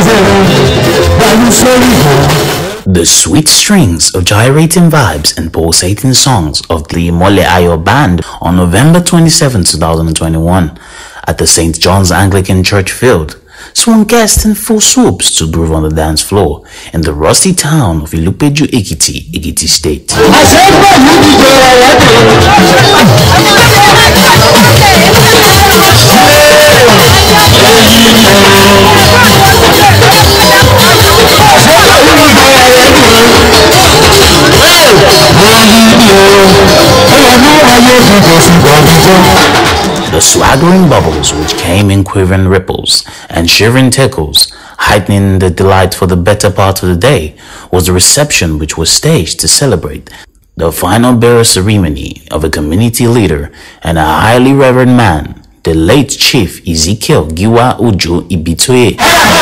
The sweet strings of gyrating vibes and pulsating songs of the Mole Ayo Band on November 27, 2021 at the St. John's Anglican Church Field swung guests in full swoops to groove on the dance floor in the rusty town of Ilupeju Ekiti, Ekiti State. The swaggering bubbles which came in quivering ripples and shivering tickles, heightening the delight for the better part of the day, was the reception which was staged to celebrate the final burial ceremony of a community leader and a highly revered man, the late Chief Ezekiel Giwa Uju Ibitoye.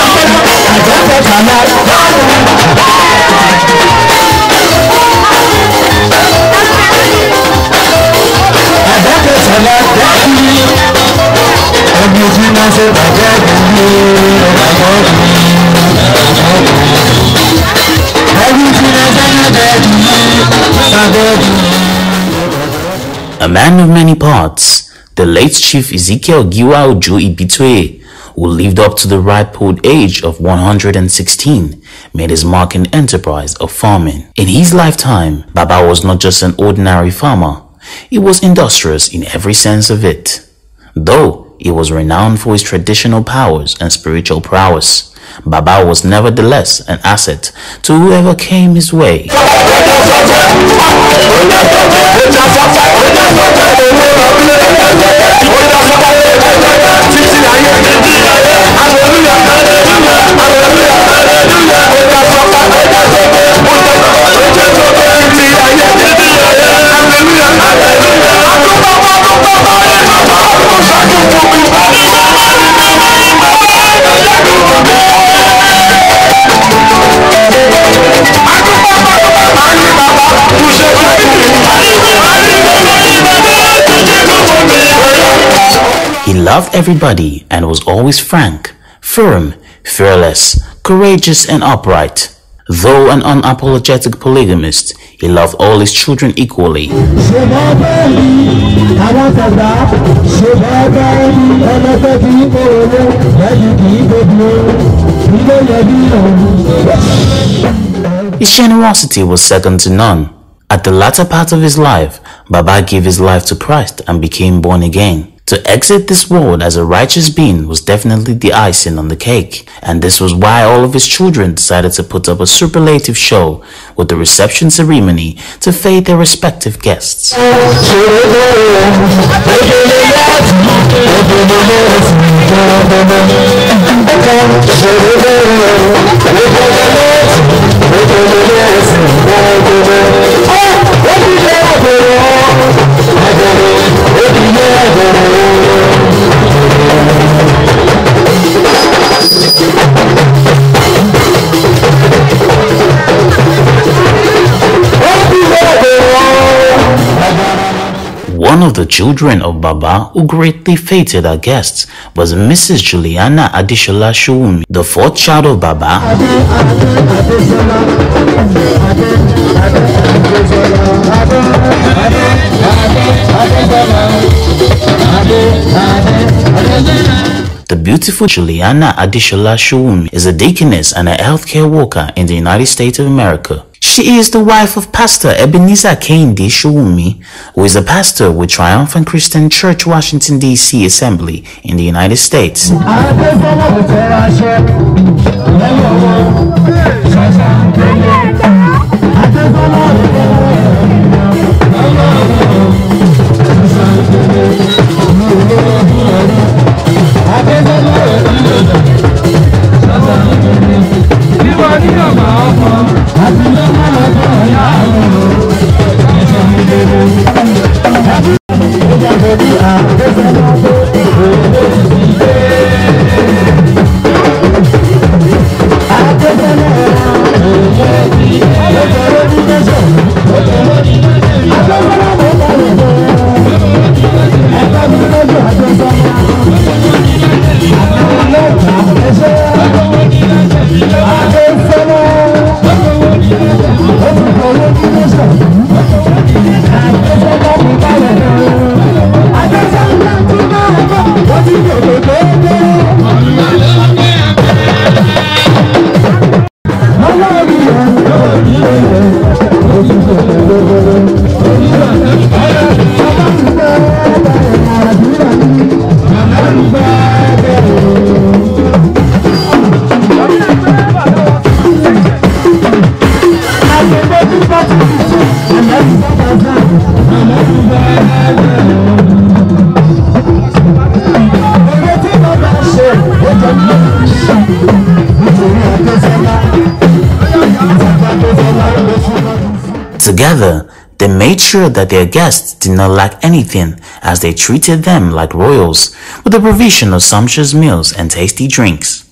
A man of many parts, the late Chief Ezekiel Giwa Uju Ibitoye, who lived up to the ripe old age of 116, made his mark in enterprise of farming. In his lifetime, Baba was not just an ordinary farmer, he was industrious in every sense of it. Though he was renowned for his traditional powers and spiritual prowess, Baba was nevertheless an asset to whoever came his way. He loved everybody and was always frank, firm, fearless, courageous and upright. Though an unapologetic polygamist, he loved all his children equally. His generosity was second to none. At the latter part of his life, Baba gave his life to Christ and became born again. To exit this world as a righteous being was definitely the icing on the cake, and this was why all of his children decided to put up a superlative show with the reception ceremony to fade their respective guests. One of the children of Baba who greatly feted our guests was Mrs. Juliana Adishola Showunmi, the fourth child of Baba. The beautiful Juliana Adishola Showunmi is a deaconess and a healthcare worker in the United States of America. She is the wife of Pastor Ebenezer Kehinde Showunmi, who is a pastor with Triumphant Christian Church, Washington, D.C. Assembly in the United States. I Together, they made sure that their guests did not lack anything as they treated them like royals with the provision of sumptuous meals and tasty drinks.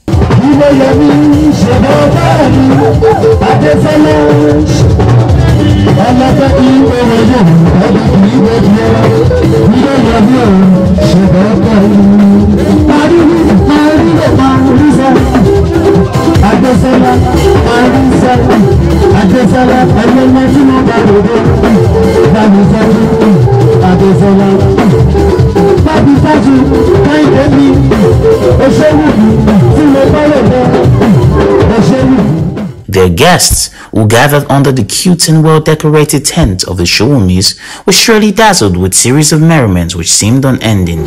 Their guests, who gathered under the cute and well-decorated tent of the Showomis, were surely dazzled with series of merriments which seemed unending.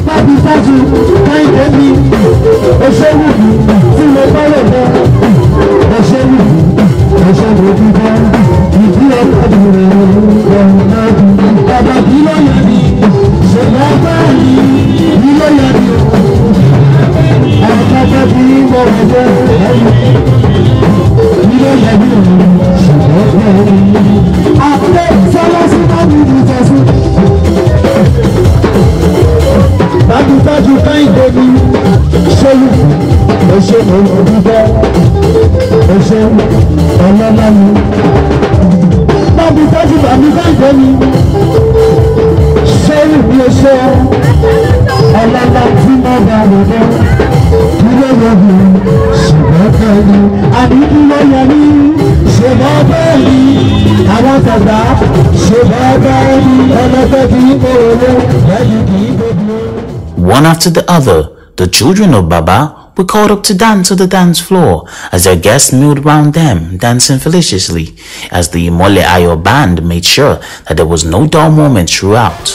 One after the other, the children of Baba were called up to dance on the dance floor as their guests milled round them, dancing felicitously, as the Imole Ayo band made sure that there was no dull moment throughout.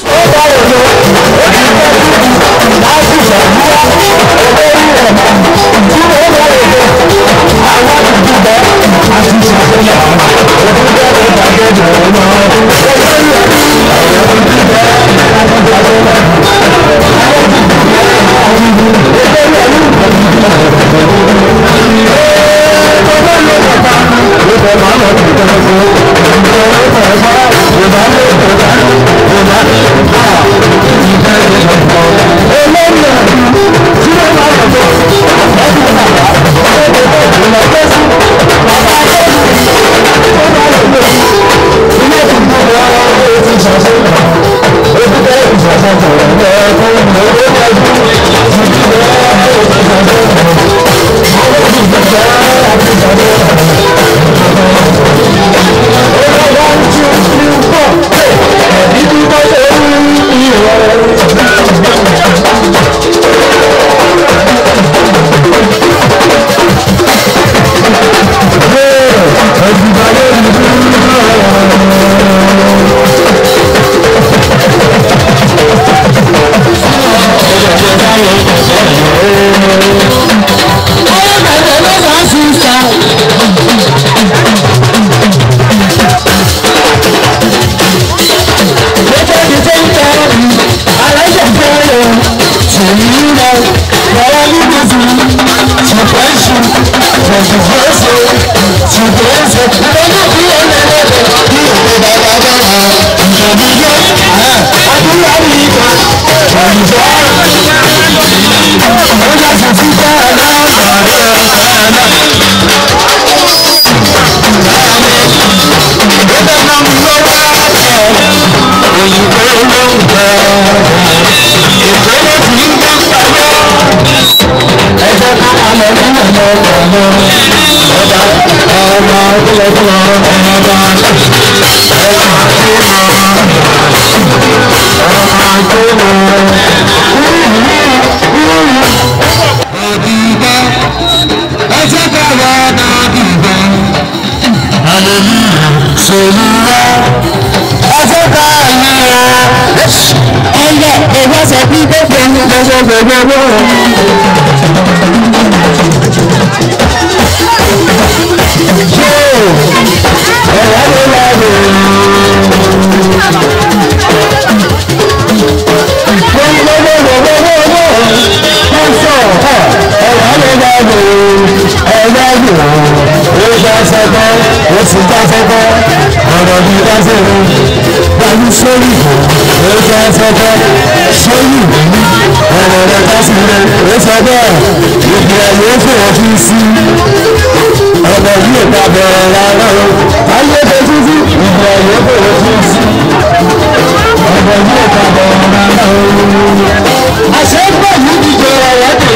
ọ̀rọ̀ mi bá sọ̀rọ̀ báyìí sórí ìbò ó sọ sọ́kọ́ sórí ìbò ọ̀rọ̀ rẹ̀ bá sílẹ̀ ó sọ bẹ́ẹ̀ ìgbé ayé fòrò fi sí ọ̀rọ̀ yìí ò bá bẹ̀rẹ̀ rárá o ayé tó títí ìgbé ayé fòrò fi sí ọ̀rọ̀ yìí ò bá bẹ̀rẹ̀ rárá o àṣẹ pọ̀ yìí ti jọra wọ́pọ̀.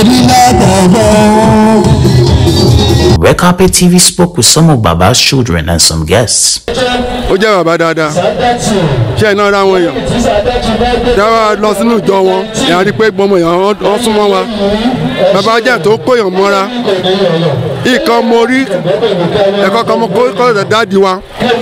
Red Carpet TV spoke with some of Baba's children and some guests. Ó jẹ́ bàbá dáadáa. Ṣé iná ra wọn èèyàn? Dáwà lọ sínú ìjọ wọn. Ìyá rí pé gbọmọ èèyàn wọ́n súnmọ́ wa. Bàbá jẹ́ tó kóyàn mọ́ra. Ìkan mo rí ẹ̀kọ́ kan mo kọ́ ọ̀dọ̀ dáàdi wa.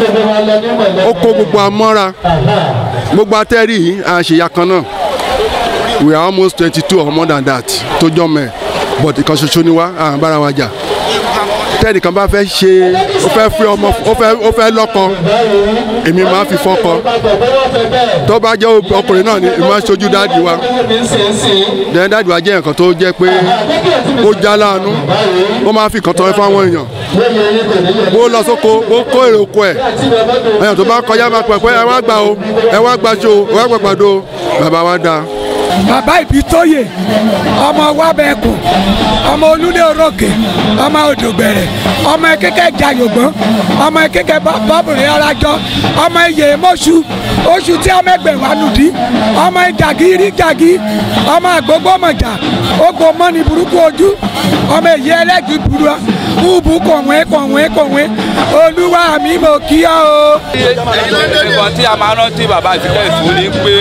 Ó kó gbogbo amọ́ra. Gbogbo atẹ́rì yìí àṣeyà kan náà. We are almost 22 or more than that tó jọ mẹ́. But ìkan ṣoṣo ni wá àbára wa jà. Tẹ́nì kan bá fẹ́ ṣe ó fẹ́ fi ọmọ ó fẹ́ lọ́kọ èmi máa fi fọ́kọ tó bá jẹ́ ọkùnrin náà ni èmi máa ṣojú dáàdì wa dẹ́n dáàdì wa jẹ́ nǹkan tó jẹ́ pé ó já láàánú ó máa fi kàn tán fáwọn èèyàn bó lọ sóko ó kó èrè oko ẹ̀ èèyàn tó bá kọjá máa pẹ̀ pé ẹ wá gbà o ẹ wá gbà ṣo ẹ wá gbàgbàdo bàbá wa dáa. Bàbá Ìbítóyè ọmọ Wábẹ́kùn ọmọ Olúlé Orókè ọmọ Odògbẹ̀rẹ̀ ọmọ Ekeke Jayògbọ́n ọmọ Ekeke Bọ́bùnrin Arájọ́ ọmọ Iyè Mọ́ṣú oṣù tí ọmọ ẹgbẹ̀ wà nùdí ọmọ Jàgí ọmọ Àgbógbòmọ̀jà ogbò mọ́ni burúkú ojú ọmọ èyí ẹlẹ́gì burú búbú kọ̀wé Olúwa mi mo kí ọ o. ìbọn tí a máa rántí bàbá ìbílẹ̀ fún ni pé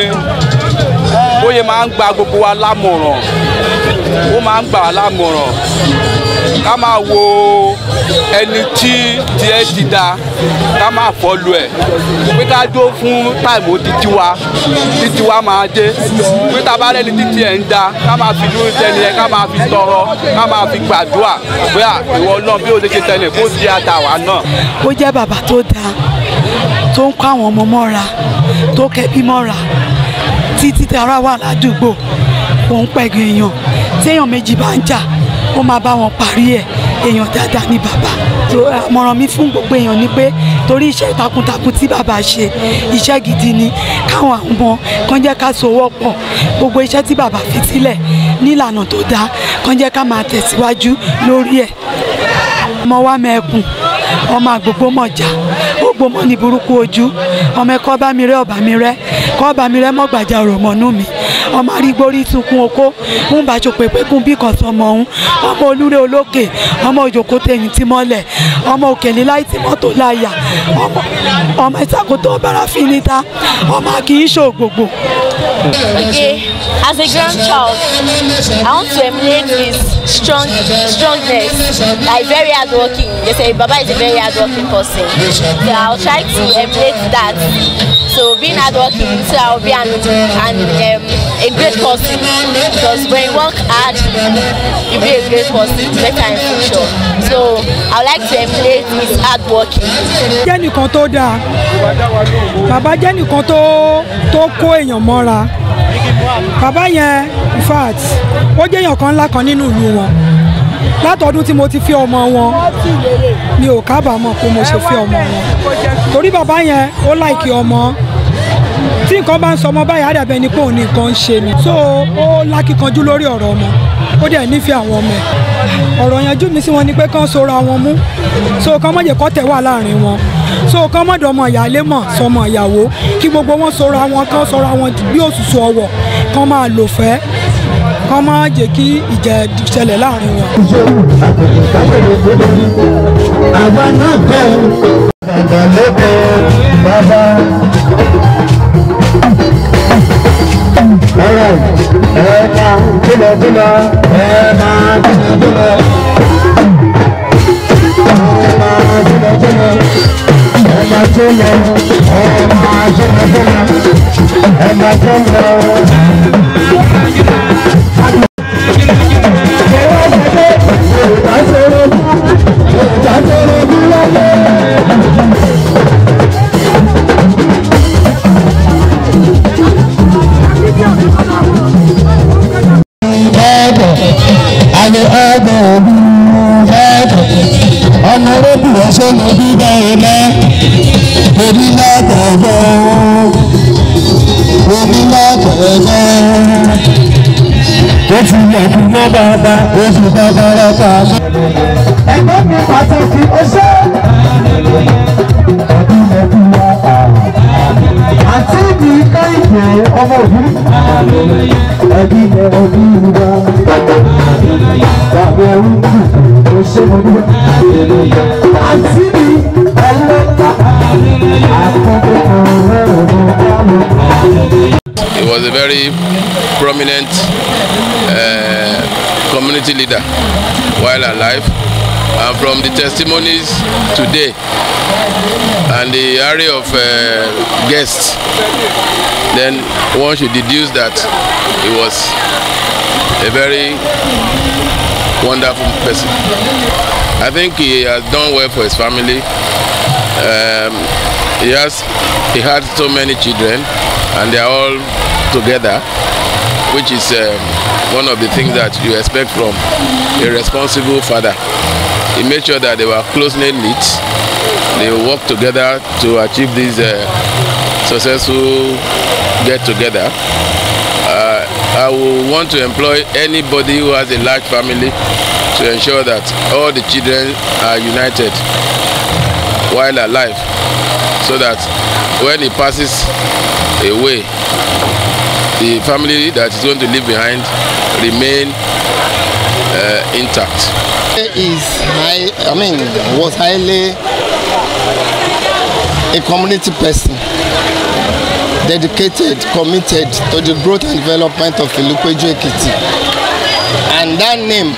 bóyá máa ń gba gbogbo wa lámọ̀ràn ó máa ń gbà wá lámọ̀ràn ká máa wo ẹni tí tiẹ̀ ti da ká máa fọ́lù ẹ̀ pé ká jó fún táìmù títí wa máa dé pé tá a bá rẹ́ni títí ẹ̀ ń da ká máa fi dúró tẹ́ni ẹ̀ ká máa fi tọrọ ká máa fi gbàdúrà pé ìwọ náà bí ó ṣe ṣe tẹ́lẹ̀ kó di àtàwà náà. Ó jẹ́ bàbá tó dáa tó ń kó àwọn ọmọ mọ́ra tó kẹ́bí mọ́ra títí tara wà ládùúgbò òun pẹ̀gàn èèyàn téèyàn méjì bá ń jà ó máa bá wọn parí ẹ̀ èèyàn dáadáa ní bàbá. Àmọ̀ràn mi fún gbogbo èèyàn ni pé torí iṣẹ́ takuntakun tí bàbá ṣe iṣẹ́ gidi ni káwọn àwọn ọmọ kan jẹ́ ká sowọ́ pọ̀ gbogbo iṣẹ́ tí bàbá fi sílẹ̀ nílànà tó dáa kan jẹ́ ká máa tẹ̀síwájú lórí ẹ̀. Ọmọ Wámẹ́kùn ọmọ Àgbógbòmọ̀jà Ògbómọ̀ ní burúkú ojú ọmọ ẹ̀kọ́ bá mi rẹ́ ọ̀bà mi rẹ́ kọ́ bá mi rẹ́ mọ́gbàjà òròmọ̀nú mi ọmọ arígbórí sunkún oko ń bàjọ́ pépékún bí kan sọmọ ọ̀hún ọmọ Olúré Olókè ọmọ òjòkó tẹ̀yìn tí mọ́lẹ̀ ọmọ Òkèlè láì tí mọ́tò láyà ọmọ ìsàkótó bára fi níta ọmọ kì í ṣògbògbò. Okay, as a grandchild, I want to emulate his strongness, like very hardworking. They say Baba is a very hardworking person, so I'll try to emulate that. So being hardworking, so I'll be a great person. Because when you work hard, you'll be a great person, better in future. So I would like to emulate his hardworking. Jẹ́ nìkan tó dáa, bàbá jẹ́ nìkan tó kó èèyàn mọ́ra. Bàbá yẹn in fact ó jẹ́ èèyàn kan ńlá kan nínú ìlú wọn. Látọdún tí mo ti fi ọmọ wọn mi ò kábàámọ̀ pé mo ṣe fi ọmọ wọn torí bàbá yẹn ó láìkí ọmọ tí nǹkan bá ń sọ ọmọ báyìí á dàbẹ̀ ni pé òun ní nǹkan ń ṣe ni so ó lákìkanjú lórí ọ̀rọ̀ ọmọ ó dẹ̀ nífẹ̀ẹ́ àwọn ọmọ ẹ̀ ọ̀rọ̀ yanjú mi sí wọn ni pé kán sora wọn mú so kán má jẹ́ kó tẹ̀ wà láàrin wọn so kán má dọ̀mọ ìyáálé mọ̀ sọmọ ìyàwó kí gbogbo wọn sora wọn kán sora wọn bí òṣùṣù ọwọ̀ kán máa lò fẹ́ kán má jẹ́ kí ìjà ṣẹlẹ̀ láàrin wọn. àwa náà bẹ̀ bàbá lẹ́bẹ̀ bàbá. ẹ máa búlọ̀búlọ̀ ẹ máa búlọ̀búlọ̀ ẹ máa búlọ̀búlọ̀ ẹ máa tó lọ ẹ máa búlọ̀búlọ̀ ẹ máa tó lọ. Honorable Ọ̀ṣun bíbá ilé orí látọ̀gbọ́ orí látọ̀gbọ́ ó ti yẹ kí wọ́n bàbá ó fi bàbá rọ́pà. Ẹgbẹ́ mi pàtàkì ọṣẹ́ àti mi ká ìpè ọmọ òbí ẹbí ẹ òbí wa. He was a very prominent community leader while alive, and from the testimonies today and the array of guests, then one should deduce that he was a very wonderful person. I think he has done well for his family. He had so many children, and they are all together, which is one of the things that you expect from a responsible father. He made sure that they were closely knit. They worked together to achieve this successful get-together. I will want to employ anybody who has a large family to ensure that all the children are united while alive, so that when he passes away, the family that is going to leave behind remain intact. Was highly a community person, dedicated, committed to the growth and development of Ilupeju Ekiti. And that name,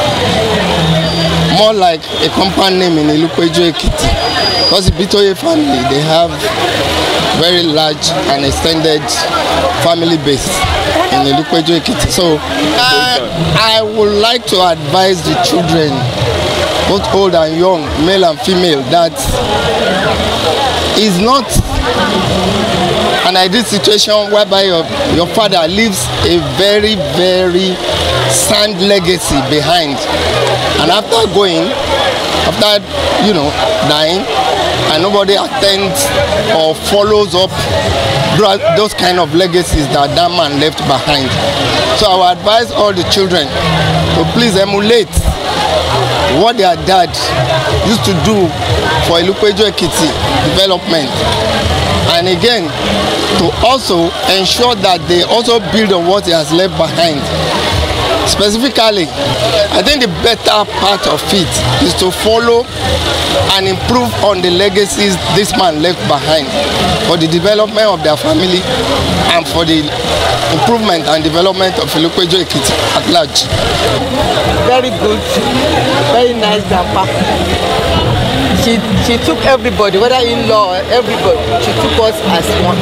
more like a compound name in Ilupeju Ekiti, because the Bitoye family, they have very large and extended family base in Ilupeju Ekiti. So I would like to advise the children, both old and young, male and female, that is not an ideal situation whereby your father leaves a very, very sound legacy behind, and after dying, and nobody attends or follows up those kind of legacies that man left behind. So I would advise all the children to please emulate what their dad used to do for Ilupeju Ekiti development, and again to also ensure that they also build on what he has left behind. Specifically, I think the better part of it is to follow and improve on the legacies this man left behind for the development of their family and for the improvement and development of Ilupeju Ekiti at large. Very good, very nice grandpa. She took everybody, whether in-law or everybody, she took us as one.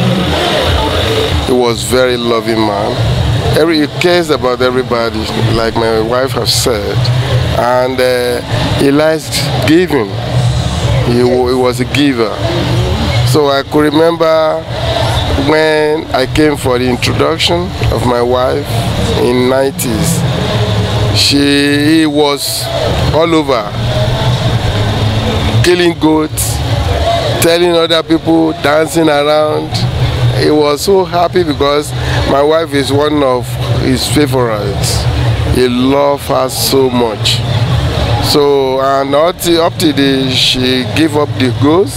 He was a very loving man. He cares about everybody, like my wife has said, and he likes giving. He was a giver. So I could remember when I came for the introduction of my wife in 90s. He was all over, killing goats, telling other people, dancing around. He was so happy because my wife is one of his favorites. He loved her so much. So, and up to she gave up the ghost,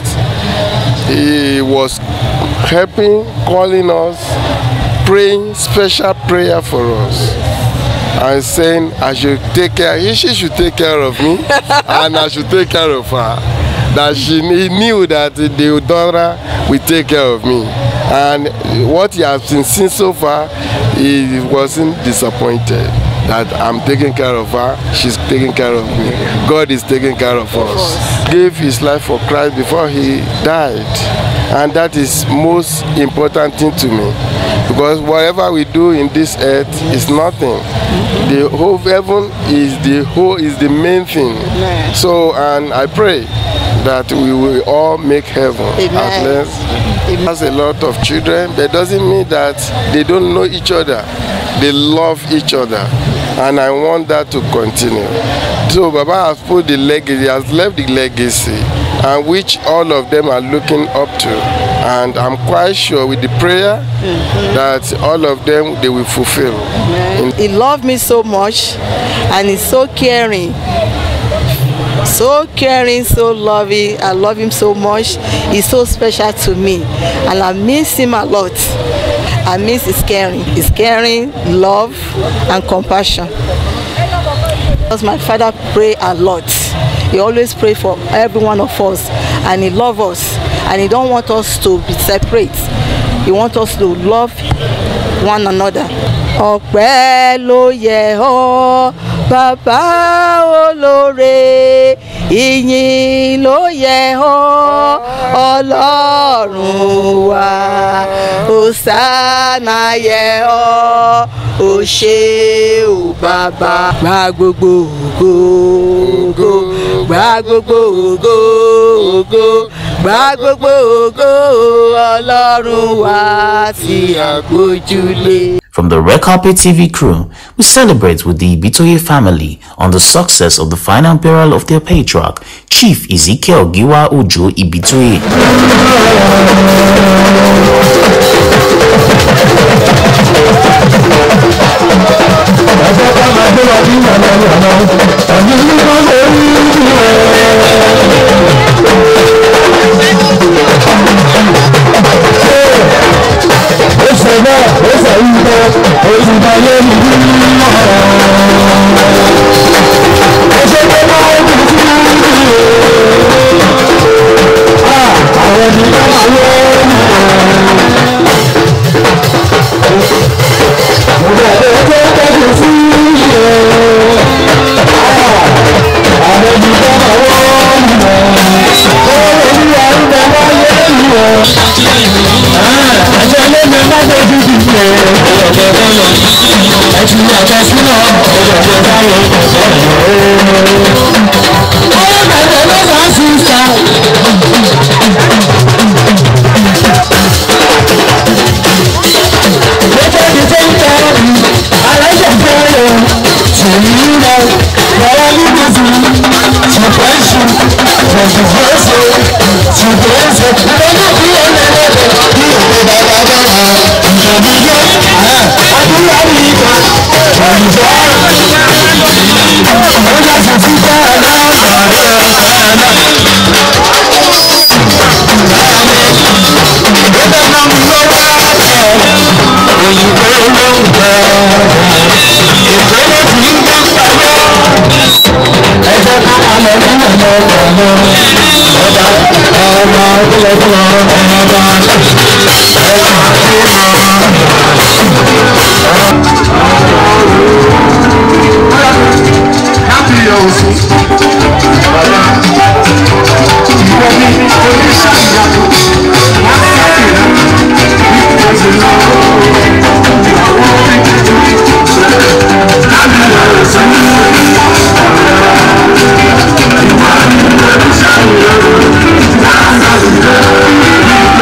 he was helping, calling us, praying special prayer for us, and saying I should take care, she should take care of me, and I should take care of her. That he knew that the daughter will take care of me. And what he has been seen so far, he wasn't disappointed that I'm taking care of her, she's taking care of me. God is taking care of us. Gave his life for Christ before he died. And that is most important thing to me. Because whatever we do in this earth is nothing. The whole heaven is the main thing. So, and I pray that we will all make heaven. At least. He has a lot of children, but it doesn't mean that they don't know each other. They love each other, and I want that to continue. So Baba has put the legacy, he has left the legacy, and which all of them are looking up to. And I'm quite sure with the prayer that all of them, they will fulfill. He loved me so much, and he's so caring. So caring, so loving. I love him so much. He's so special to me, and I miss him a lot. I miss his caring, love, and compassion. Because my father pray a lot. He always pray for every one of us, and he love us, and he don't want us to be separate. He want us to love one another. Ọpẹ́ ló yẹ ọ́ bàbá olóore, ìyìn ló yẹ ọ́ Ọlọ́run wa, Hòsánà yẹ ọ́, ó ṣé o bàbá. Gba gbogbo ògo, gba gbogbo ògo, gba gbogbo ògo Ọlọ́run wa tí a gbójúlé. From the Red Carpet TV crew, we celebrate with the Ibitoye family on the success of the final burial of their patriarch, Chief Ezekiel Giwa Ojo Ibitoye. Yeah.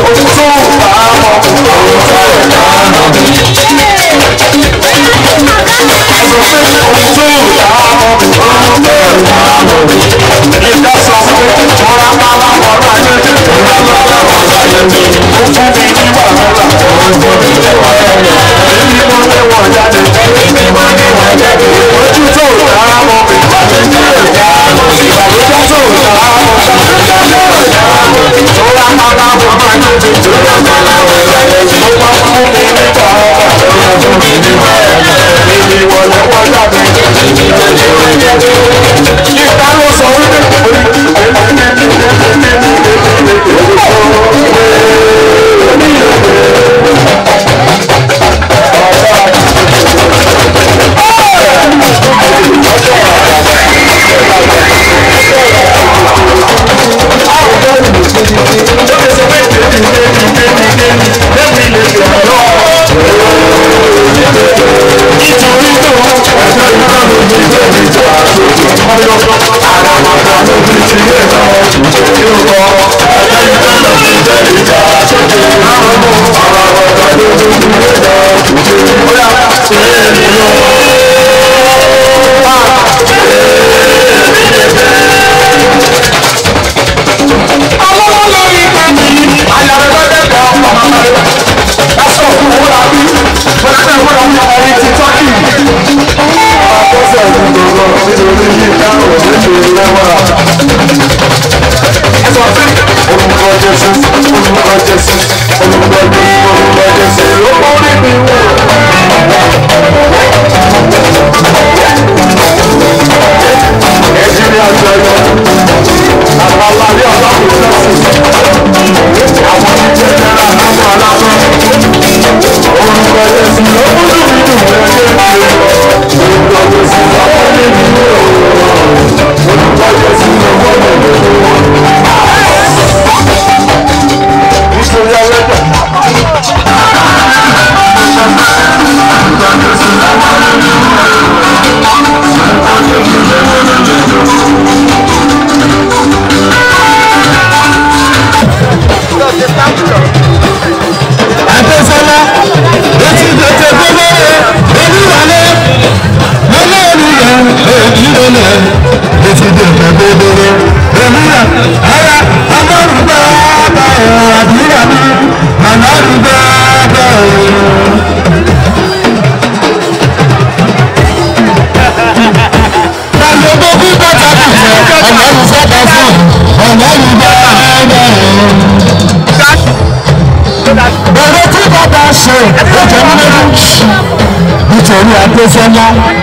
nítorí Adésọ́lá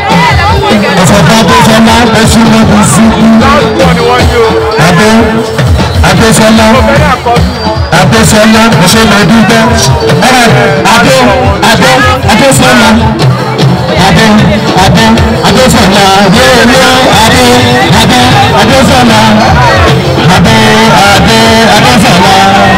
ọ̀sọ̀tà Adésọ́lá ẹ̀sùn lọ́dún sí Adésọ́lá Adésọ́lá ọ̀ṣọ́lọ́dún bẹ́ Adésọ́lá Adésọ́lá yóò Adésọ́lá Adésọ́lá.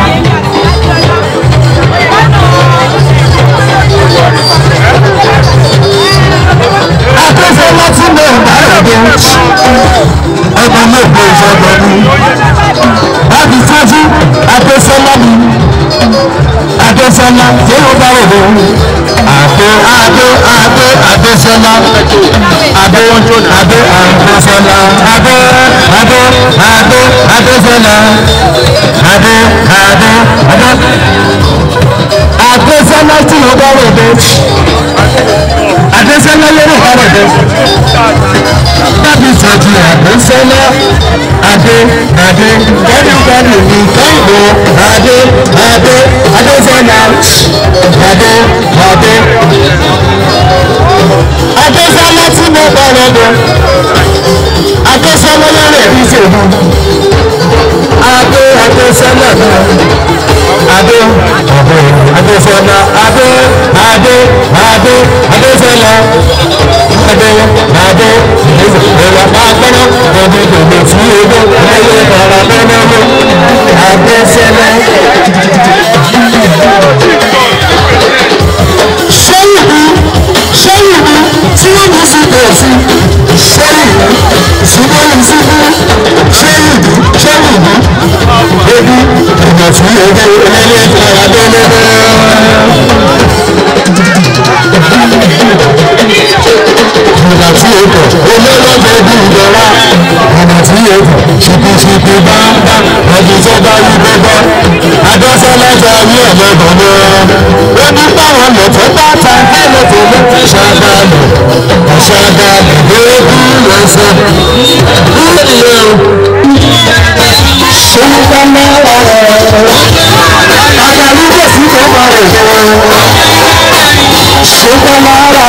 Adésọ́lá tí mo bá rẹ̀ ọmọ mẹ́gbẹ́ ìjọba ni láti tọ́jú Adésọ́lá ni Adésọ́lá tí mo bá rẹ̀ Adésọ́lá Adésọ́lá tí mo bá rẹ̀ Adésọ́lá lórí ọ̀rọ̀ dé. Dábì sọ̀tì Adésọ́lá Adésọ́lá kẹ́nìkẹ́nì ní kẹ́hìnbó Adésọ́lá Adésọ́lá tí mo bọ̀rọ̀ dé. Adésọ́lá lórí ẹ̀rí ìṣèlú. Adésọ́lá náà. Adésọ́lá Adésọ́lá ìwà pàápàá ọdún gbogbo tí owó ayé ọ̀rọ̀ lọ́wọ́ Adésọ́lá. Ṣéyìnbí tí ó ní sí bẹ̀ẹ̀sì ṣéyìnbí ṣùgbọ́n ní sí ṣéyìnbí ebi ìgbà tí owó ayé ọ̀rọ̀ olólùfẹ́ bí ìjọra ọ̀nà tí èkó ṣìkìṣìkì bá ń bá ẹ̀dùn tó bá yí gbogbo adọ́sọ́lọ́jọ́ ayé ẹ̀lẹ́gbọ̀n náà ó ní báwọn lọ́tọ́ bá ta ẹlẹ́tọ̀ ló ṣàgbàlù ṣàgbàlù lóògùn lọ́sẹ̀ ìrìnlẹ̀ ṣòwò mẹ́wàá àgbàlúgbò sí tó bá rẹ̀ ṣòwò mẹ́wàá